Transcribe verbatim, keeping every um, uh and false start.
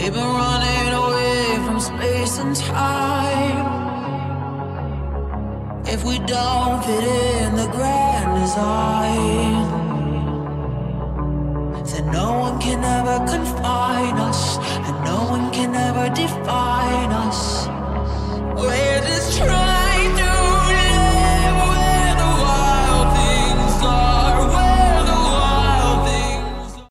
We've been running away from space and time. If we don't fit in the grand design, then no one can ever confine us, and no one can ever define.